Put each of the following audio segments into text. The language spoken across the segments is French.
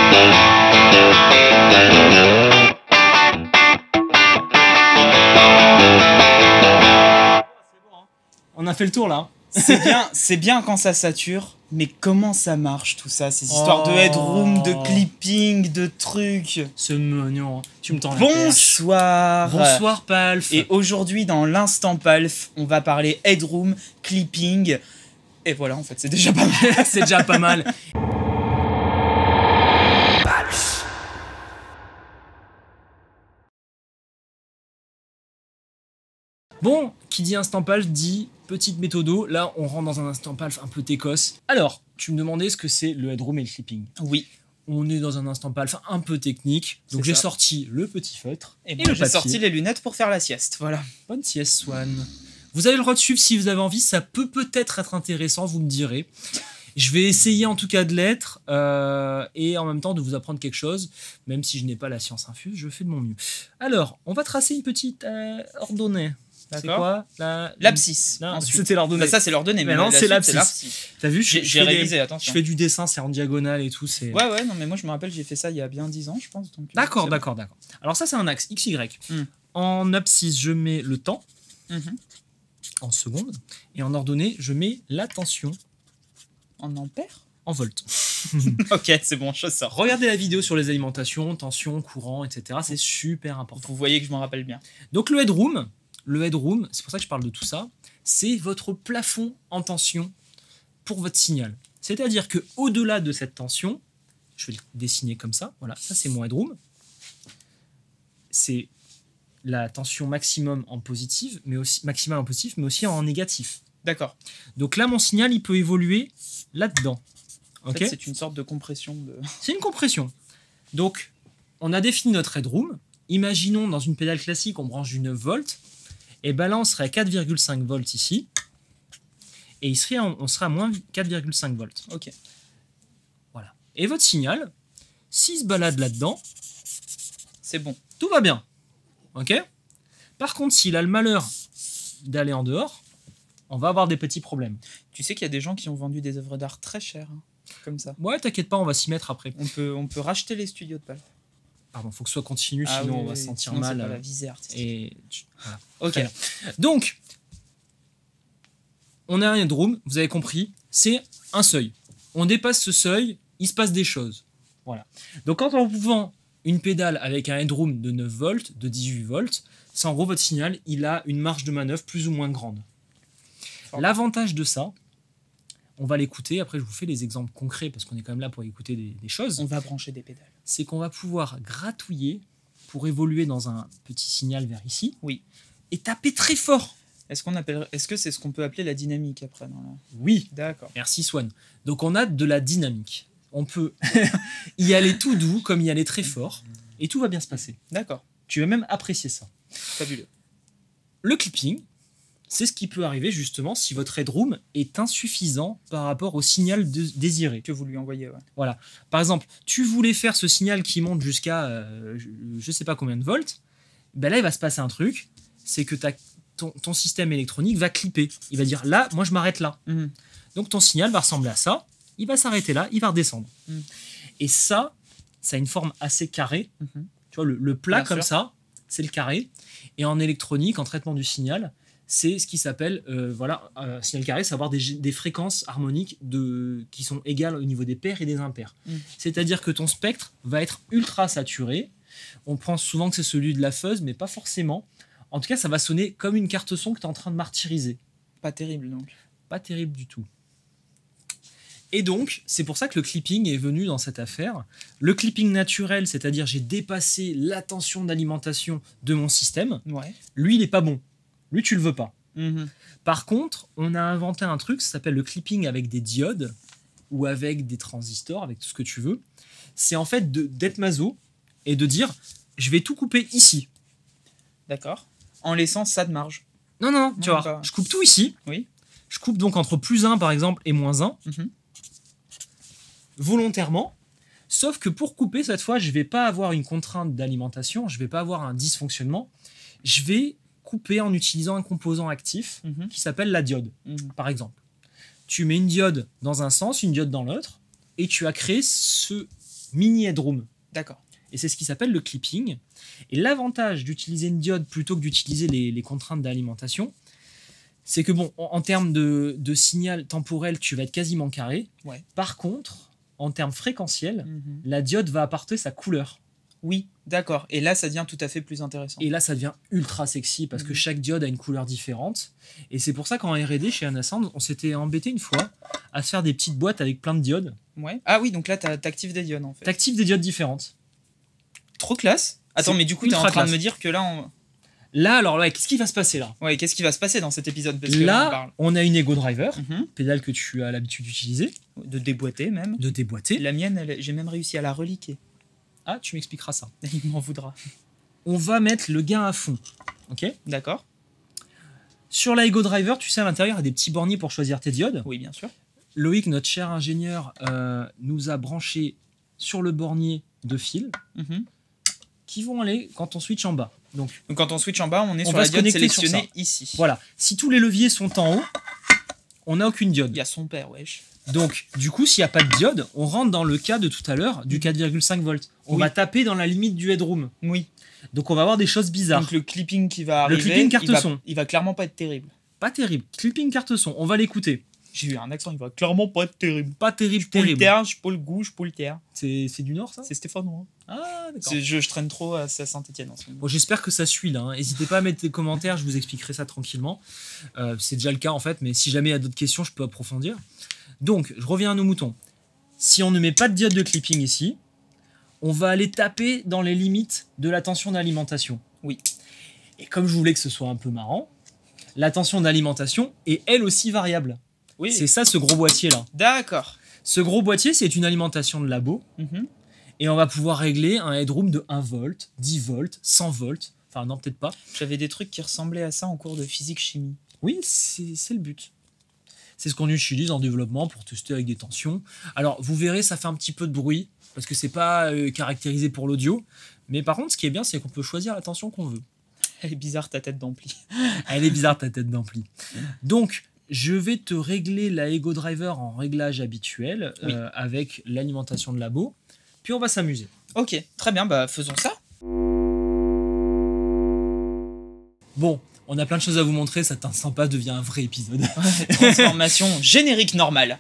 On a fait le tour là. C'est bien quand ça sature, mais comment ça marche tout ça, ces histoires de headroom, de clipping, de trucs. Ce mignon, tu me tends la perche. Bonsoir. Bonsoir Palf. Et aujourd'hui dans l'instant Palf, on va parler headroom, clipping. Et voilà, en fait, c'est déjà pas mal. C'est déjà pas mal. Bon, qui dit instant Palf dit petite méthodo. Là, on rentre dans un instant Palf un peu técos. Alors, tu me demandais ce que c'est le headroom et le clipping. Oui. On est dans un instant Palf un peu technique. Donc j'ai sorti le petit feutre et moi, j'ai sorti les lunettes pour faire la sieste. Voilà. Bonne sieste, Swan. Vous avez le droit de suivre si vous avez envie. Ça peut peut-être être intéressant, vous me direz. Je vais essayer en tout cas de l'être et en même temps de vous apprendre quelque chose. Même si je n'ai pas la science infuse, je fais de mon mieux. Alors, on va tracer une petite ordonnée. C'est quoi l'abscisse. C'était l'ordonnée. Bah ça, c'est l'ordonnée. Mais non, c'est l'abscisse. T'as vu, j'ai révisé, attention. Je fais du dessin, c'est en diagonale et tout. Ouais, non, mais moi, je me rappelle, j'ai fait ça il y a bien 10 ans, je pense. D'accord. Alors ça, c'est un axe, XY. En abscisse, je mets le temps, en secondes. Et en ordonnée, je mets la tension. En ampères? En volts. Ok, c'est bon, je sors. Regardez la vidéo sur les alimentations, tension, courant, etc. C'est super important. Vous voyez que je m'en rappelle bien. Donc le headroom, c'est pour ça que je parle de tout ça, c'est votre plafond en tension pour votre signal. C'est-à-dire que au-delà de cette tension, je vais le dessiner comme ça, voilà, ça c'est mon headroom. C'est la tension maximum en positive, mais aussi en négatif. D'accord. Donc là, mon signal, il peut évoluer là-dedans. En fait, c'est une sorte de compression. C'est une compression. Donc, on a défini notre headroom. Imaginons, dans une pédale classique, on branche du 9 volts. Et ben là, on serait à 4,5 volts ici. Et on serait à moins 4,5 volts. Ok. Voilà. Et votre signal, s'il se balade là-dedans, c'est bon. Tout va bien. Ok. Par contre, s'il a le malheur d'aller en dehors, on va avoir des petits problèmes. Tu sais qu'il y a des gens qui ont vendu des œuvres d'art très chères, comme ça. Ouais, t'inquiète pas, on va s'y mettre après. On peut racheter les studios de Palf. Pardon, faut que ce soit continu, sinon on va se sentir mal. C'est pas la visée artistique. Voilà. Ok. Donc, on a un headroom, vous avez compris, c'est un seuil. On dépasse ce seuil, il se passe des choses. Voilà. Donc, quand on vous vend une pédale avec un headroom de 9 volts, de 18 volts, c'est en gros votre signal, il a une marge de manœuvre plus ou moins grande. L'avantage de ça, on va l'écouter, après je vous fais des exemples concrets parce qu'on est quand même là pour écouter des choses. On va brancher des pédales. C'est qu'on va pouvoir gratouiller pour évoluer dans un petit signal vers ici. Oui. Et taper très fort. Est-ce que c'est ce qu'on peut appeler la dynamique après Oui. D'accord. Merci Swan. Donc on a de la dynamique. On peut y aller tout doux comme y aller très fort et tout va bien se passer. D'accord. Tu vas même apprécier ça. Fabuleux. Le clipping, c'est ce qui peut arriver justement si votre headroom est insuffisant par rapport au signal désiré. Que vous lui envoyez, ouais. Voilà. Par exemple, tu voulais faire ce signal qui monte jusqu'à je sais pas combien de volts. Ben là, il va se passer un truc. C'est que ton système électronique va clipper. Il va dire là, moi je m'arrête là. Donc ton signal va ressembler à ça. Il va s'arrêter là, il va redescendre. Et ça a une forme assez carrée. Tu vois, le plat bien comme sûr. Ça, c'est le carré. Et en électronique, en traitement du signal, c'est ce qui s'appelle, un signal carré, c'est avoir des fréquences harmoniques qui sont égales au niveau des pairs et des impairs. C'est-à-dire que ton spectre va être ultra saturé. On pense souvent que c'est celui de la fuzz, mais pas forcément. En tout cas, ça va sonner comme une carte son que tu es en train de martyriser. Pas terrible, donc. Pas terrible du tout. Et donc, c'est pour ça que le clipping est venu dans cette affaire. Le clipping naturel, c'est-à-dire j'ai dépassé la tension d'alimentation de mon système, lui, il n'est pas bon. Lui, tu le veux pas. Par contre, on a inventé un truc, ça s'appelle le clipping avec des diodes ou avec des transistors, avec tout ce que tu veux. C'est en fait d'être maso et de dire, je vais tout couper ici. D'accord. En laissant ça de marge. Non, tu vois, je coupe tout ici. Oui. Je coupe donc entre +1 par exemple et -1. Volontairement. Sauf que pour couper, cette fois, je vais pas avoir une contrainte d'alimentation, je vais pas avoir un dysfonctionnement. Je vais couper en utilisant un composant actif qui s'appelle la diode, par exemple. Tu mets une diode dans un sens, une diode dans l'autre, et tu as créé ce mini headroom. D'accord. Et c'est ce qui s'appelle le clipping. Et l'avantage d'utiliser une diode plutôt que d'utiliser les contraintes d'alimentation, c'est que bon, en termes de signal temporel, tu vas être quasiment carré. Ouais. Par contre, en termes fréquentiels, Mhm. la diode va apporter sa couleur. Oui, d'accord. Et là, ça devient tout à fait plus intéressant. Et là, ça devient ultra sexy parce que Mhm. chaque diode a une couleur différente. Et c'est pour ça qu'en R&D, chez Anasound, on s'était embêté une fois à se faire des petites boîtes avec plein de diodes. Ouais. Ah oui, donc là, t'actives des diodes en fait. T'actives des diodes différentes. Trop classe. Attends, C'est mais du coup, t'es en ultra train de classe. me dire que là, Là, alors, ouais, qu'est-ce qui va se passer là? ouais, qu'est-ce qui va se passer dans cet épisode? Parce que là, on Là, parle on a une Ego Driver, Mhm. pédale que tu as l'habitude d'utiliser, de déboîter même. de déboîter. La mienne, j'ai même réussi à la reliquer. Ah, tu m'expliqueras ça. Il m'en voudra. On va mettre le gain à fond. Ok. D'accord. Sur la Ego Driver, tu sais, à l'intérieur, il y a des petits borniers pour choisir tes diodes. Oui, bien sûr. Loïc, notre cher ingénieur, nous a branché sur le bornier de fils Mhm. qui vont aller quand on switch en bas. Donc Donc quand on switch en bas, on est On sur va la se diode connecter sur sélectionnée ça. ici. voilà, si tous les leviers sont en haut, on n'a aucune Il diode. y a son père, wesh. Donc du coup, s'il n'y a pas de diode, on rentre dans le cas de tout à l'heure du 4,5 volts. On Oui. va taper dans la limite du headroom. Oui. Donc on va avoir des choses bizarres. Donc le clipping qui va Le arriver, clipping carte son. il va clairement pas être terrible. Pas terrible. Clipping carte son, on va l'écouter. J'ai eu un accent, il va clairement pas être terrible. Pas terrible, Pour le terrible. terre, je pas le goût, je pas le terre. C'est du nord ça? C'est stéphanois. Ah d'accord. Je traîne trop à Saint-Etienne en ce moment. Bon, j'espère que ça suit là. Hein. N'hésitez pas à mettre des commentaires, je vous expliquerai ça tranquillement. C'est déjà le cas en fait, mais si jamais il y a d'autres questions, je peux approfondir. Donc, je reviens à nos moutons. Si on ne met pas de diode de clipping ici, on va aller taper dans les limites de la tension d'alimentation. Oui. Et comme je voulais que ce soit un peu marrant, la tension d'alimentation est elle aussi variable. Oui. C'est ça ce gros boîtier là. D'accord. Ce gros boîtier, c'est une alimentation de labo. Mhm. Et on va pouvoir régler un headroom de 1 volt, 10 volts, 100 volts. Enfin, non, peut-être pas. J'avais des trucs qui ressemblaient à ça en cours de physique-chimie. Oui, c'est le but. C'est ce qu'on utilise en développement pour tester avec des tensions. Alors, vous verrez, ça fait un petit peu de bruit, parce que c'est pas caractérisé pour l'audio. Mais par contre, ce qui est bien, c'est qu'on peut choisir la tension qu'on veut. Elle est bizarre ta tête d'ampli. Elle est bizarre, ta tête d'ampli. Donc, je vais te régler la Ego Driver en réglage habituel, Oui. avec l'alimentation de labo. Puis on va s'amuser. Ok, très bien, bah faisons ça. Bon, on a plein de choses à vous montrer, ça t'inquiète pas, devient un vrai épisode. Transformation générique normale.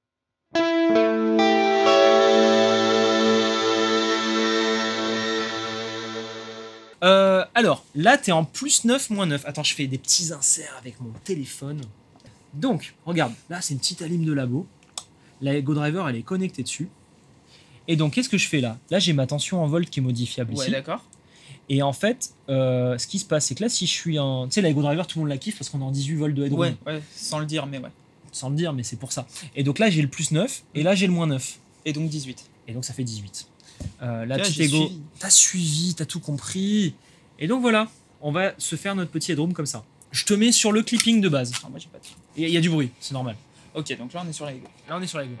Alors, là, t'es en plus 9, moins 9. Attends, je fais des petits inserts avec mon téléphone. Donc, regarde, là, c'est une petite alim de labo. La Ego Driver, elle est connectée dessus. Et donc, qu'est-ce que je fais là? Là, j'ai ma tension en volt qui est modifiable Ouais, ici. d'accord. Et en fait, ce qui se passe, c'est que là, si je suis en... Tu sais, la Ego Driver, tout le monde la kiffe parce qu'on est en 18 volts de headroom. Ouais, sans le dire, mais ouais. Sans le dire, mais c'est pour ça. Et donc là, j'ai le plus 9, et là, j'ai le moins 9. Et donc 18. Et donc, ça fait 18. La Là, petite j'ai Ego... suivi. T'as suivi, t'as tout compris. Et donc, voilà, on va se faire notre petit headroom comme ça. Je te mets sur le clipping de base. Ah, moi j'ai pas de... Il y a du bruit, c'est normal. Ok, donc là on est sur la Lego. Là, on est sur la Ego.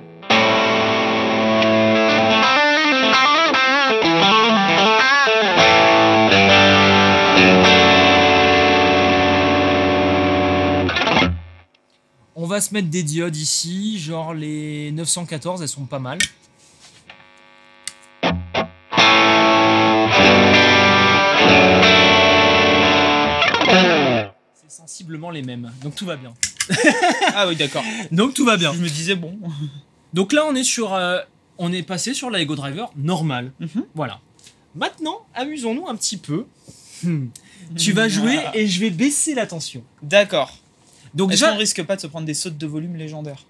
On va se mettre des diodes ici, genre les 914, elles sont pas mal. C'est sensiblement les mêmes, donc tout va bien. Ah oui, d'accord. Donc tout va bien. Je me disais, bon. Donc là, on est sur, on est passé sur la Ego Driver normale. Mhm. Voilà. Maintenant, amusons-nous un petit peu. Tu vas jouer et je vais baisser la tension. D'accord. Donc Est-ce déjà, qu'on risque pas de se prendre des sautes de volume légendaires?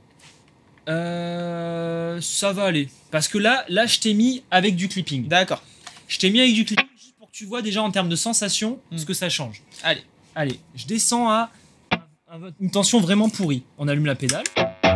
ça va aller. Parce que là, je t'ai mis avec du clipping. D'accord. Je t'ai mis avec du clipping juste pour que tu vois déjà en termes de sensation ce que ça change. Allez. Allez, je descends à une tension vraiment pourrie. On allume la pédale.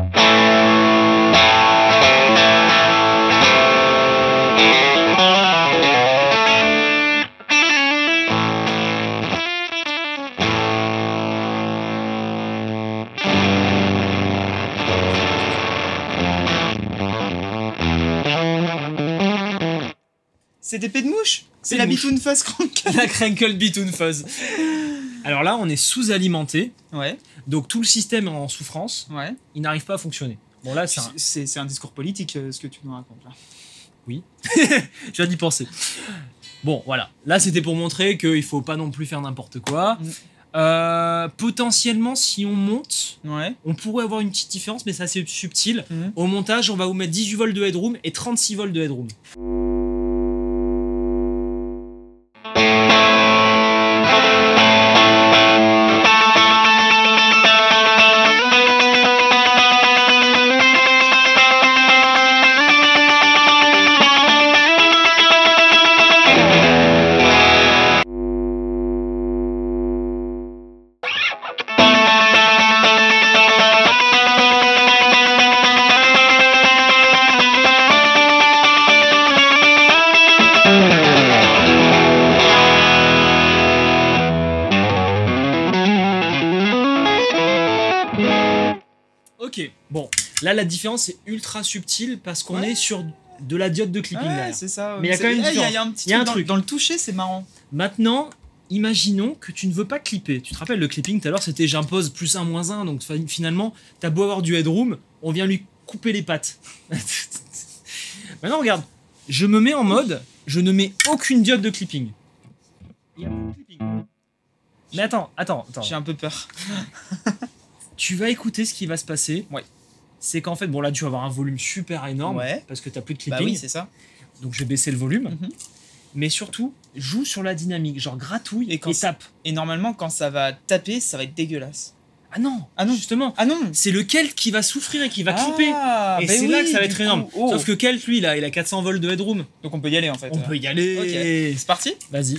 C'est des pets de mouche? C'est Pets la de mouche. bitoune face crank. La Crankle Bitoon Fuzz. Alors là, on est sous-alimenté. Ouais, Donc tout le système est en souffrance. ouais. Il n'arrive pas à fonctionner. Bon là, c'est un... C'est un discours politique ce que tu nous racontes là. Oui. Je viens d'y penser. Bon, voilà. Là, c'était pour montrer qu'il faut pas non plus faire n'importe quoi. Potentiellement, si on monte, on pourrait avoir une petite différence, mais c'est assez subtil. Au montage, on va vous mettre 18 volts de headroom et 36 volts de headroom. Ok, bon, là la différence est ultra subtile parce qu'on est sur de la diode de clipping. Ouais, c'est ça. Mais il y a quand même une différence. Il y a un petit truc dans le toucher, c'est marrant. Maintenant, imaginons que tu ne veux pas clipper. Tu te rappelles, le clipping tout à l'heure, c'était j'impose +1, -1. Donc finalement, t'as beau avoir du headroom, on vient lui couper les pattes. Maintenant, regarde, je me mets en mode, je ne mets aucune diode de clipping. Il y a plus de clipping. Mais attends. J'ai un peu peur. Tu vas écouter ce qui va se passer. Ouais. C'est qu'en fait, bon là, tu vas avoir un volume super énorme parce que t'as plus de clipping. Bah oui, c'est ça. Donc je vais baisser le volume. Mais surtout, joue sur la dynamique, genre gratouille et tape. Et normalement, quand ça va taper, ça va être dégueulasse. Ah non, justement. Ah non. C'est le Kelt qui va souffrir et qui va clipper. Et c'est là que ça va être énorme. Sauf que Kelt, lui, il a 400 volts de headroom. Donc on peut y aller en fait. On peut y aller. Ok. C'est parti. Vas-y.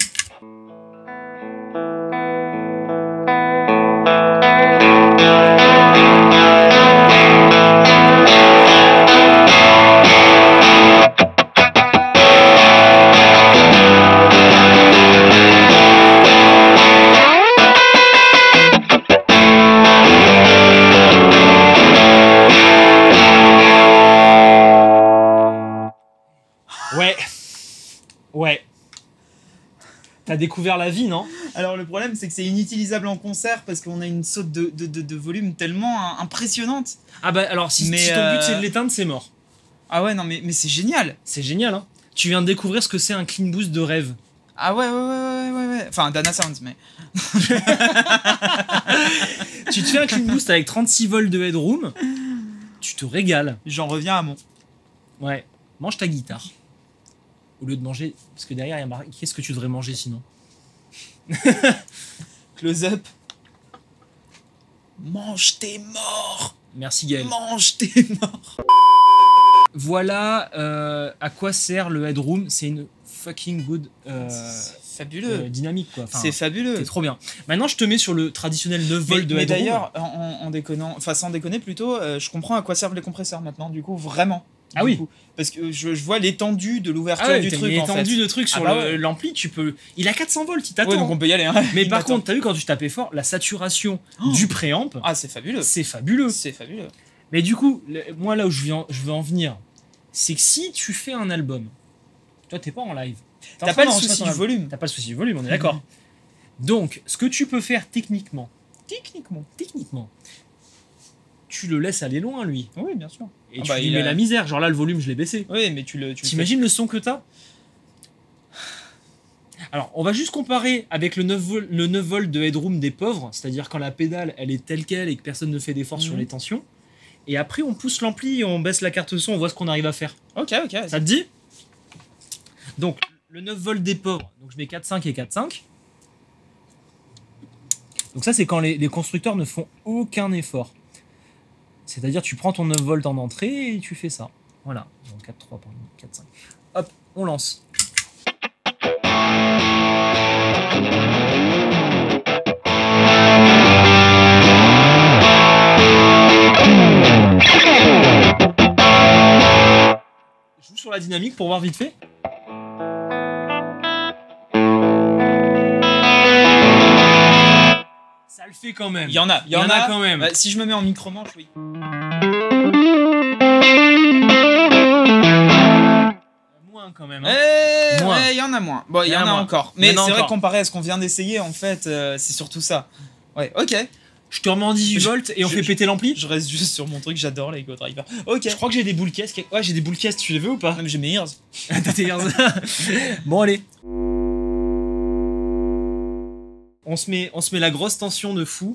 Ouais. T'as découvert la vie, non? Alors le problème, c'est que c'est inutilisable en concert parce qu'on a une saute de volume tellement impressionnante. Ah bah alors si ton but c'est de l'éteindre, c'est mort. Ah ouais, non mais c'est génial. C'est génial, hein. Tu viens de découvrir ce que c'est un clean boost de rêve. Ah ouais. Enfin, Dana Sounds, mais... Tu te fais un clean boost avec 36 volts de headroom, tu te régales. J'en reviens à mon... Ouais, mange ta guitare. Au lieu de manger... Parce que derrière, il y a marqué... Qu'est-ce que tu devrais manger sinon? Close-up. Mange tes morts. Merci Gaël. Mange tes morts. Voilà à quoi sert le headroom. C'est une fucking good... fabuleux. Dynamique, quoi. Enfin, c'est fabuleux. C'est trop bien. Maintenant, je te mets sur le traditionnel 9 volts de headroom. Mais d'ailleurs, en déconnant... Enfin, sans déconner plutôt, je comprends à quoi servent les compresseurs maintenant, du coup, vraiment. Ah oui. Parce que je vois l'étendue de l'ouverture du truc, en fait. L'étendue de truc sur l'ampli, tu peux... Il a 400 volts, il t'attend. Ouais, donc on peut y aller. Hein. Mais par contre, t'as vu quand tu tapais fort, la saturation du préamp... Ah, c'est fabuleux. C'est fabuleux. C'est fabuleux. Mais du coup, moi, là où je veux en venir, c'est que si tu fais un album, toi, t'es pas en live. T'as pas le souci du volume. T'as pas le souci du volume, on est d'accord. Donc, ce que tu peux faire techniquement, tu le laisses aller loin, lui. Oui, bien sûr. Et tu lui mets la misère. Genre là, le volume, je l'ai baissé. Oui, mais tu t'imagines le son que t'as? Alors, on va juste comparer avec le 9 volts de headroom des pauvres, c'est-à-dire quand la pédale, elle est telle qu'elle et que personne ne fait d'effort sur les tensions. Et après, on pousse l'ampli, on baisse la carte son, on voit ce qu'on arrive à faire. Ok. Ça te dit? Donc, le 9 volts des pauvres, donc je mets 4,5 et 4,5. Donc ça, c'est quand les constructeurs ne font aucun effort. C'est-à-dire, tu prends ton 9 volts en entrée et tu fais ça. Voilà. Donc 4,3, pardon, 4,5. Hop, on lance. Je joue sur la dynamique pour voir vite fait. Ça le fait quand même. Il y en a quand même. Si je me mets en micro-manche, oui. Moins quand même. Il y en a moins. Bon, il y en a encore. Mais c'est vrai que comparé à ce qu'on vient d'essayer, en fait, c'est surtout ça. Ouais, ok. Je te remets en 18 volts et on fait péter l'ampli. Je reste juste sur mon truc, j'adore les Ego Driver. Ok. Je crois que j'ai des boules caisses. Ouais, j'ai des boules caisses, tu les veux ou pas? Non, mais j'ai mes ears. T'as tes ears. Bon, allez. On se met la grosse tension de fou.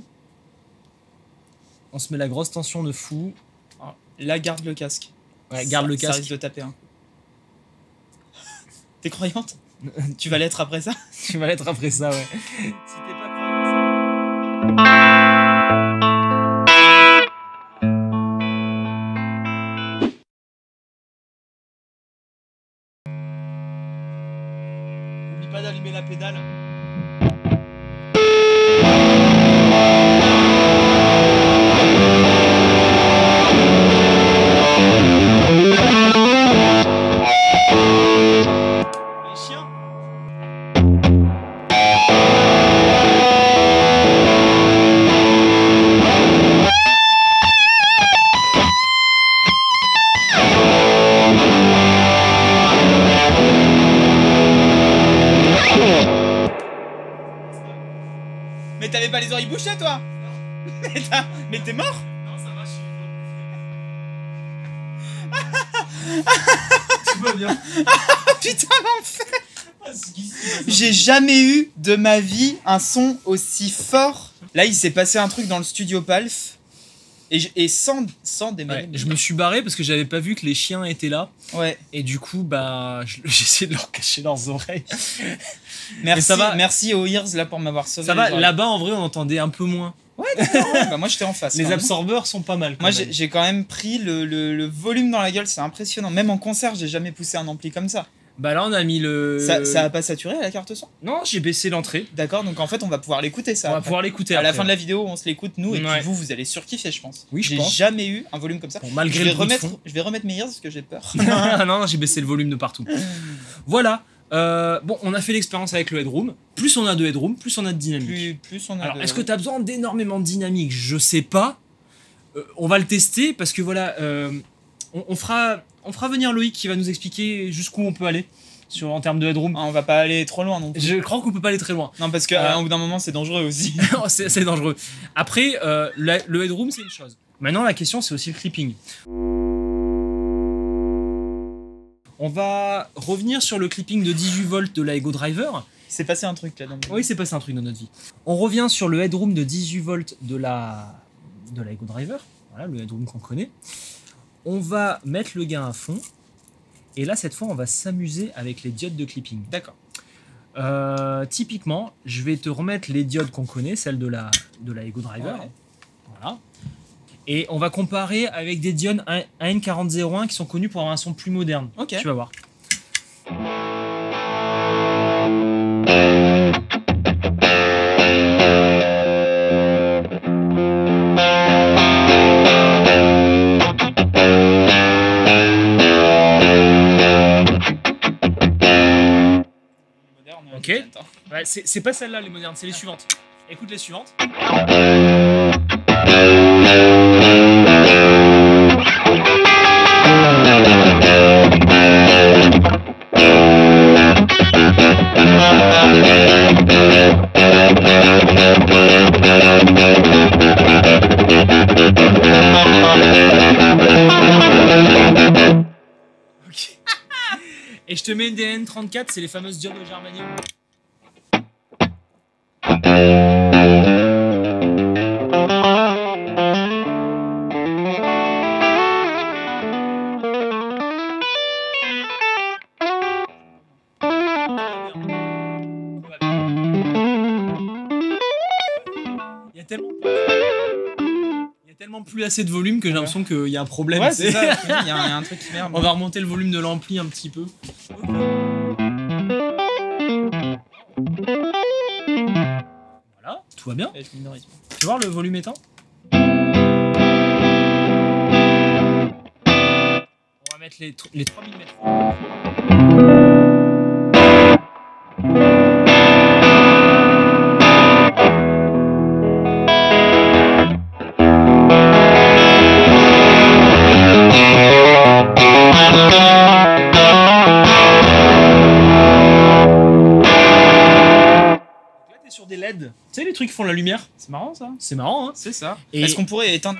On se met la grosse tension de fou. Là, garde le casque. Ouais, garde le Ça casque. risque de taper un coup. T'es croyante? Tu vas l'être après ça? Tu vas l'être après ça, ouais. Si t'es pas croyant. Oublie pas d'allumer la pédale. Les chiens. Mais t'avais pas les oreilles bouchées, toi? Mais t'es mort? Non, ça va, je suis tout va bien. Putain, l'enfer! J'ai jamais eu de ma vie un son aussi fort. Là, il s'est passé un truc dans le studio Palf. Et sans démêler. Ouais, je me suis barré parce que j'avais pas vu que les chiens étaient là. Ouais. Et du coup, bah, j'essaie de leur cacher leurs oreilles. Merci, ça va. merci aux Ears là pour m'avoir sauvé. Ça va, les oreilles. là-bas en vrai, on entendait un peu moins. Ouais, d'accord, ouais, bah moi j'étais en face. Les quand même. absorbeurs sont pas mal. Quand Moi même. j'ai quand même pris le volume dans la gueule, c'est impressionnant. Même en concert, j'ai jamais poussé un ampli comme ça. Bah là, on a mis le. Ça a pas saturé la carte son? Non, j'ai baissé l'entrée. D'accord, donc en fait on va pouvoir l'écouter ça. On va après. pouvoir l'écouter. À la après. fin de la vidéo, on se l'écoute nous et Ouais. puis vous allez surkiffer, je pense. Oui, je J'ai pense. jamais eu un volume comme ça. Bon, malgré je le vais bruit de remettre, fond. je vais remettre mes ears parce que j'ai peur. non, j'ai baissé le volume de partout. Voilà. Bon, on a fait l'expérience avec le headroom. Plus on a de headroom, plus on a de dynamique. plus on a. Alors, de... est-ce que tu as besoin d'énormément de dynamique? Je sais pas. On va le tester parce que voilà, on fera venir Loïc qui va nous expliquer jusqu'où on peut aller en termes de headroom. Ah, on va pas aller trop loin non plus. Je crois qu'on peut pas aller très loin. Non, parce qu'au bout d'un moment, c'est dangereux aussi. c'est dangereux. Après, le headroom, c'est une chose. Maintenant, la question, c'est aussi le clipping. On va revenir sur le clipping de 18 volts de la Ego Driver. C'est passé un truc là dans le... Oui, c'est passé un truc dans notre vie. On revient sur le headroom de 18 volts de la Ego Driver. Voilà, le headroom qu'on connaît. On va mettre le gain à fond. Et là, cette fois, on va s'amuser avec les diodes de clipping. D'accord. Typiquement, je vais te remettre les diodes qu'on connaît, celles de la Ego Driver. Ouais. Voilà. Et on va comparer avec des diodes AN4001 qui sont connus pour avoir un son plus moderne. Ok. Tu vas voir. Moderne, Ok. attends. Ouais, c'est pas celle-là les modernes, c'est les suivantes. Écoute les suivantes. Ok. Et je te mets une DN34, c'est les fameuses diodes au germanium. Il y a tellement plus assez de volume que j'ai l'impression qu'il y a un problème. Ouais, c'est ça. Il y a un truc qui merde. On va remonter le volume de l'ampli un petit peu. Voilà, tout va bien. Et je minorise. Tu veux voir le volume éteint? On va mettre les 3000 mètres. des LED. Tu sais, les trucs qui font la lumière. C'est marrant ça. C'est marrant, hein. C'est ça. Et- Est-ce qu'on pourrait éteindre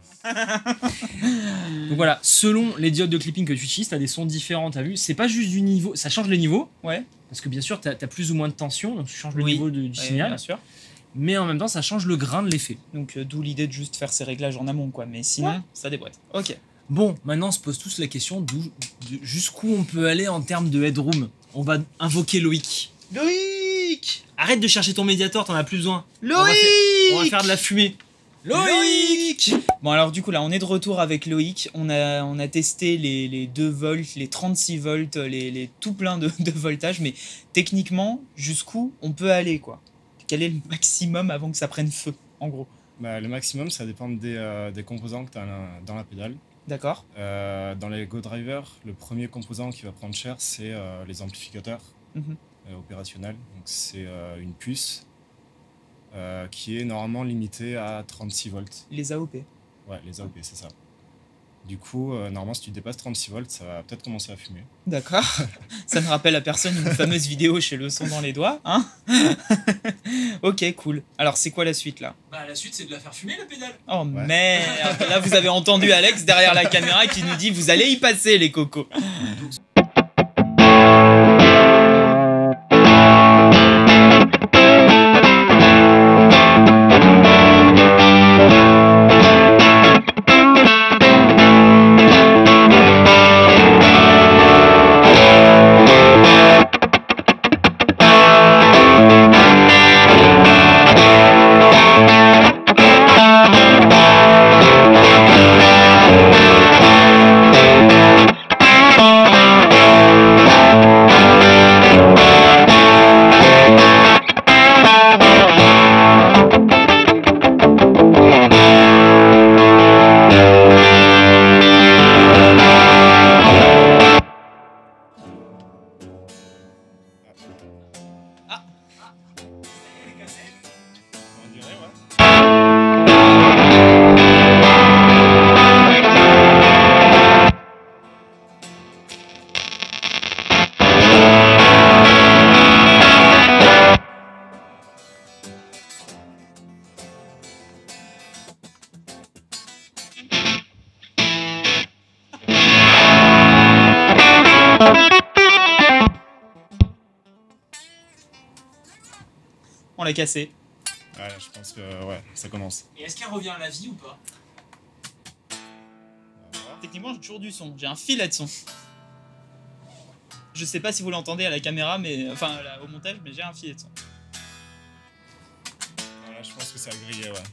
Donc voilà, selon les diodes de clipping que tu utilises, t'as des sons différents, t'as vu. C'est pas juste du niveau, ça change le niveau. Ouais. Parce que bien sûr, t'as plus ou moins de tension, donc tu changes le Oui. niveau du Ouais, signal. bien sûr. Mais en même temps, ça change le grain de l'effet. Donc d'où l'idée de juste faire ces réglages en amont, quoi. Mais sinon, Ouais. ça déboîte. Ok. Bon, maintenant on se pose tous la question jusqu'où on peut aller en termes de headroom. On va invoquer Loïc. Loïc. Arrête de chercher ton médiator, t'en as plus besoin. Loïc. On va faire de la fumée. Loïc. Bon alors du coup là on est de retour avec Loïc, on a testé les 2 volts, les 36 volts, les tout plein de voltage, mais techniquement jusqu'où on peut aller quoi? Quel est le maximum avant que ça prenne feu en gros? Bah, le maximum, ça dépend des composants que tu as dans la pédale. D'accord. Dans les Go Driver, le premier composant qui va prendre cher, c'est les amplificateurs Mhm. opérationnels. Donc, c'est une puce qui est normalement limitée à 36 volts. Les AOP. Ouais, les AOP, c'est ça. Du coup, normalement, si tu dépasses 36 volts, ça va peut-être commencer à fumer. D'accord. Ça ne rappelle à personne une fameuse vidéo chez Le Son dans les doigts, hein? Ok, cool. Alors c'est quoi la suite là? Bah la suite c'est de la faire fumer la pédale. Oh Ouais. merde! Là vous avez entendu Alex derrière la caméra qui nous dit vous allez y passer les cocos. On dirait, ouais. On l'a cassé. Ouais, je pense que ouais, ça commence. Et est-ce qu'elle revient à la vie ou pas? On va voir. Techniquement j'ai toujours du son, j'ai un filet de son. Je sais pas si vous l'entendez à la caméra, mais enfin au montage, mais j'ai un filet de son. Voilà, je pense que ça a grillé, ouais.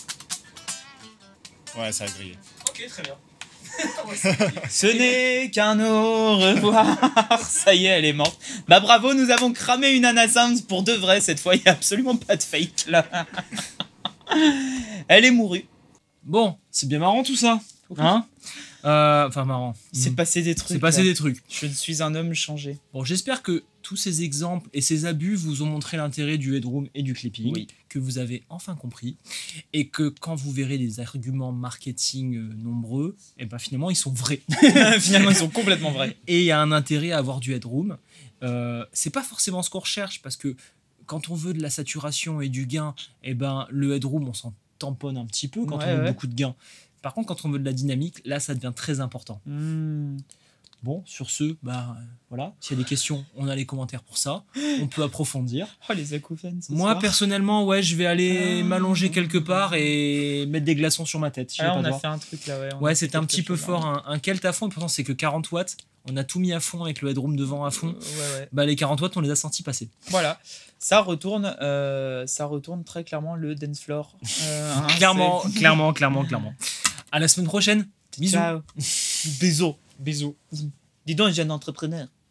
Ouais, ça a grillé. Ok, très bien. Ce n'est qu'un au revoir. Ça y est, elle est morte. Bah bravo, nous avons cramé une Anna Sounds pour de vrai cette fois. Il n'y a absolument pas de fake là. Elle est mourue. Bon, c'est bien marrant tout ça. Hein? Enfin marrant. Il s'est passé des trucs. C'est passé là. des trucs. Je suis un homme changé. Bon, j'espère que tous ces exemples et ces abus vous ont montré l'intérêt du headroom et du clipping, Oui. que vous avez enfin compris, et que quand vous verrez des arguments marketing nombreux, et ben finalement ils sont vrais. Finalement, ils sont complètement vrais. Et il y a un intérêt à avoir du headroom. C'est pas forcément ce qu'on recherche, parce que quand on veut de la saturation et du gain, et ben le headroom on s'en tamponne un petit peu quand Ouais, on veut ouais. beaucoup de gain. Par contre, quand on veut de la dynamique, là ça devient très important. Hmm. Bon, sur ce, voilà. S'il y a des questions, on a les commentaires pour ça. On peut approfondir. Oh, les acouphènes. ce Moi, soir. personnellement, ouais, je vais aller Ah. m'allonger quelque part et mettre des glaçons sur ma tête. Ah, on a droit. fait un truc là, ouais. on a Ouais, fait c'était un quelque petit peu chose, fort, hein. un Kelt à fond, et pourtant c'est que 40 watts. On a tout mis à fond avec le headroom devant à fond. Ouais. Bah, les 40 watts, on les a sentis passer. Voilà. Ça retourne très clairement le dance floor. Hein, Clairement, c'est- clairement. À la semaine prochaine. Bisous. Ciao. Bisous. Dis donc, jeune entrepreneur.